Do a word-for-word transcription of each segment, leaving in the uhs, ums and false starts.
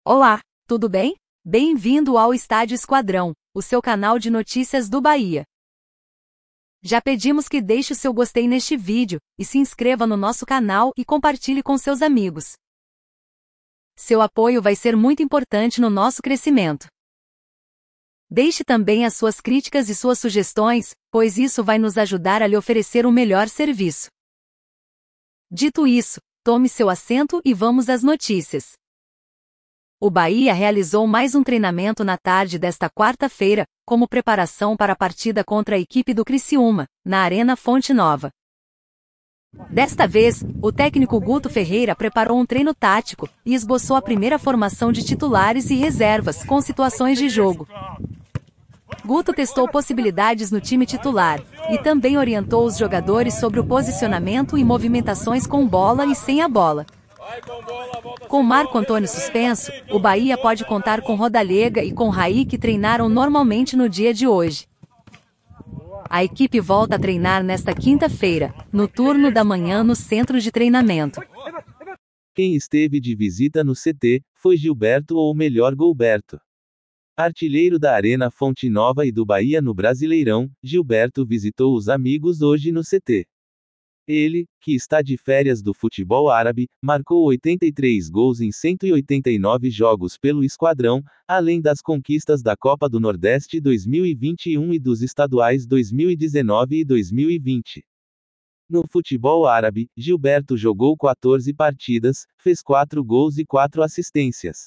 Olá, tudo bem? Bem-vindo ao Estádio Esquadrão, o seu canal de notícias do Bahia. Já pedimos que deixe o seu gostei neste vídeo, e se inscreva no nosso canal e compartilhe com seus amigos. Seu apoio vai ser muito importante no nosso crescimento. Deixe também as suas críticas e suas sugestões, pois isso vai nos ajudar a lhe oferecer um melhor serviço. Dito isso, tome seu assento e vamos às notícias. O Bahia realizou mais um treinamento na tarde desta quarta-feira, como preparação para a partida contra a equipe do Criciúma, na Arena Fonte Nova. Desta vez, o técnico Guto Ferreira preparou um treino tático e esboçou a primeira formação de titulares e reservas com situações de jogo. Guto testou possibilidades no time titular e também orientou os jogadores sobre o posicionamento e movimentações com bola e sem a bola. Com Marco Antônio suspenso, o Bahia pode contar com Rodalega e com Raí, que treinaram normalmente no dia de hoje. A equipe volta a treinar nesta quinta-feira, no turno da manhã no centro de treinamento. Quem esteve de visita no C T foi Gilberto, ou melhor, Golberto. Artilheiro da Arena Fonte Nova e do Bahia no Brasileirão, Gilberto visitou os amigos hoje no C T. Ele, que está de férias do futebol árabe, marcou oitenta e três gols em cento e oitenta e nove jogos pelo esquadrão, além das conquistas da Copa do Nordeste dois mil e vinte e um e dos estaduais dois mil e dezenove e dois mil e vinte. No futebol árabe, Gilberto jogou quatorze partidas, fez quatro gols e quatro assistências.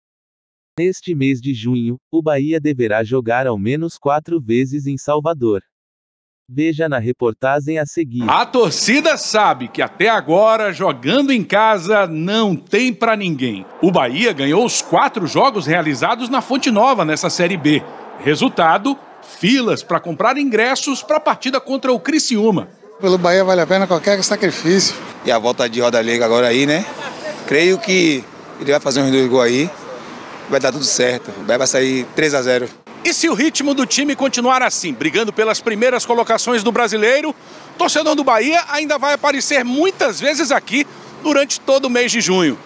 Neste mês de junho, o Bahia deverá jogar ao menos quatro vezes em Salvador. Veja na reportagem a seguir. A torcida sabe que até agora, jogando em casa, não tem pra ninguém. O Bahia ganhou os quatro jogos realizados na Fonte Nova nessa Série B. Resultado, filas para comprar ingressos para a partida contra o Criciúma. Pelo Bahia vale a pena qualquer sacrifício. E a volta de Rodalega agora aí, né? Creio que ele vai fazer uns dois gols aí. Vai dar tudo certo. O Bahia vai sair três a zero. E se o ritmo do time continuar assim, brigando pelas primeiras colocações do Brasileiro, o torcedor do Bahia ainda vai aparecer muitas vezes aqui durante todo o mês de junho.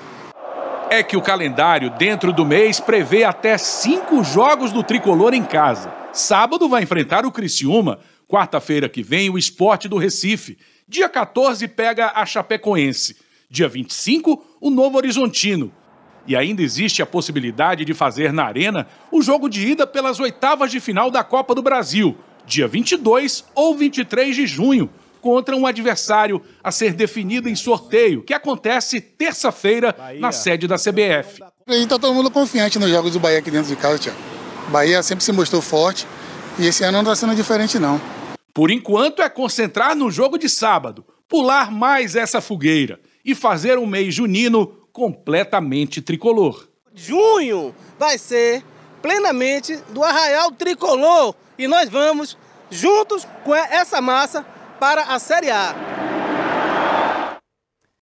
É que o calendário dentro do mês prevê até cinco jogos do Tricolor em casa. Sábado vai enfrentar o Criciúma, quarta-feira que vem o Sport do Recife, dia quatorze pega a Chapecoense, dia vinte e cinco o Novo Horizontino. E ainda existe a possibilidade de fazer na Arena o jogo de ida pelas oitavas de final da Copa do Brasil, dia vinte e dois ou vinte e três de junho, contra um adversário a ser definido em sorteio, que acontece terça-feira na sede da C B F. A gente está todo mundo confiante nos jogos do Bahia aqui dentro de casa, Thiago. O Bahia sempre se mostrou forte e esse ano não está sendo diferente, não. Por enquanto é concentrar no jogo de sábado, pular mais essa fogueira e fazer um mês junino completamente tricolor. Junho vai ser plenamente do Arraial Tricolor e nós vamos juntos com essa massa para a Série A.